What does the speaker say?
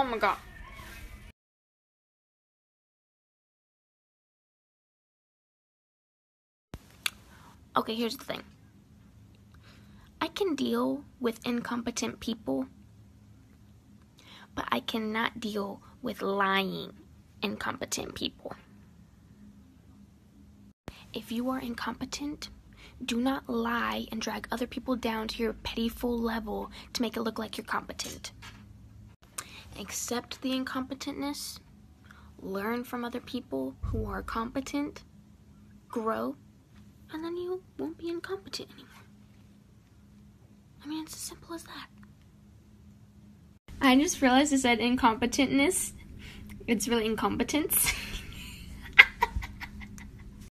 Oh my god. Okay, here's the thing. I can deal with incompetent people, but I cannot deal with lying incompetent people. If you are incompetent, do not lie and drag other people down to your pitiful level to make it look like you're competent. Accept the incompetentness, learn from other people who are competent, grow, and then you won't be incompetent anymore. I mean, it's as simple as that. I just realized I said incompetentness. It's really incompetence.